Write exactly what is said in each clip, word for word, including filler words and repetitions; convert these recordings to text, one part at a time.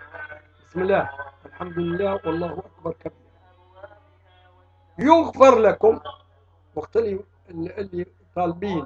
بسم الله، الحمد لله، والله أكبر كبير. يغفر لكم وقت اللي, اللي طالبين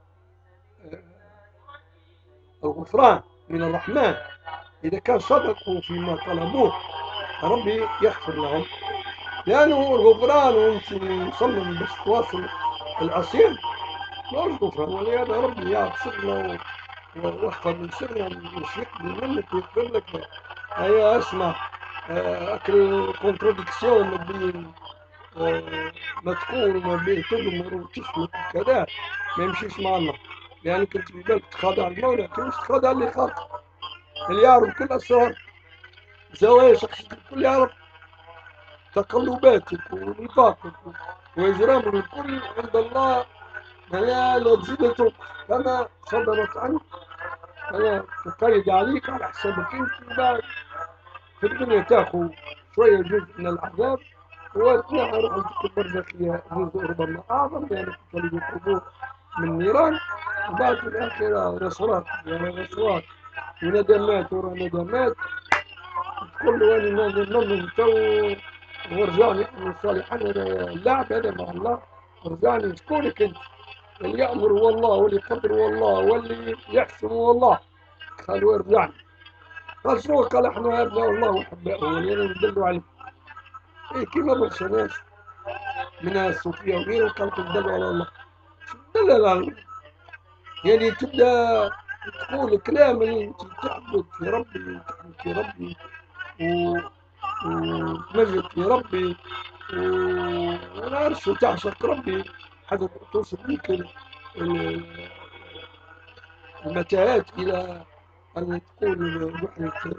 الغفران من الرحمن، إذا كان صدقوا فيما طلبوه ربي يغفر لهم، لأنه الغفران وأنت مصمم باش تواصل العصيان ماهوش غفران، ولهذا ربي يغفر له واحفظ من سرنا مش يقبل منك ويغفر لك. هيا اسمع، اكل كونتراديكسيون ما بين ما تقول وما بين تضمر وتشمت وكذا ما يمشيش مع الله، لأنك أنت في بالك تخاضع المولى، أنت مش تخاضع اللي خلق، اللي يعرف كل أسرار زوايا شخصيتك، الكل يعرف تقلباتك ونفاقك وإجرامك، الكل عند الله لا لا تزيد تنقص، كما صدرت عنك أنا تقيد عليك على حسابك أنت، بعد في الدنيا تاخذ شوية جزء من العذاب وتنحى روحك البرزخية جزء ربما أعظم، لأنك تولد القبور من النيران، وبعد في الآخرة نصرات ورا نصرات وندمات ورا ندمات، تقول له أنا نظن تو ورجعني من الصالحين، هذا اللعب هذا مع الله، ورجعني شكونك أنت؟ اللي يأمر هو الله، واللي يقدر هو الله، واللي يحسن هو الله، قالوا ارجعني. قال شنو؟ قال احنا ابناء الله واحباؤه ولينا ندلوا عليه. ايه كيما برشا ناس من الصوفيه وغيره كانوا يدلوا على الله. شو تدلل على الله؟ يعني تبدا تقول كلام اللي انت تحبط في ربي وتحمد في ربي وتمجد في ربي ونعرفش وتعشق ربي، حتى توصل بك المتاهات الى ان تقول وحدة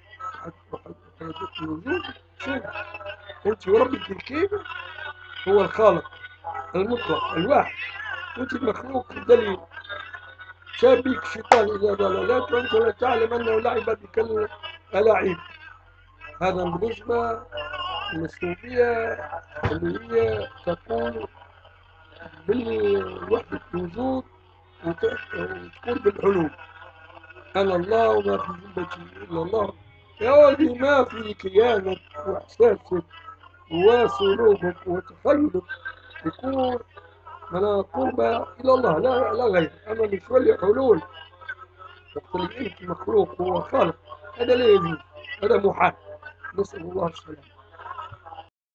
الوجود. شوف انت وربك كيف هو الخالق المطلق الواحد، وانت المخلوق الدليل، شاب بيك الشيطان اذا ضلالات وانت لا تعلم انه لعب بك الاعيب. هذا بالنسبه للصوفيه اللي هي تقول بالوحدة الوجود وتقول بالحلول، انا الله وما في ذمتي الا الله. يا ولدي ما في كيانك واحساسك وسلوكك وتخيلك يكون من قربة إلى الله، لا لا غير. أما مش ولي حلول وقت اللي أنت مخلوق هو خالق، هذا لا يجوز، هذا محال. نسأل الله السلامة.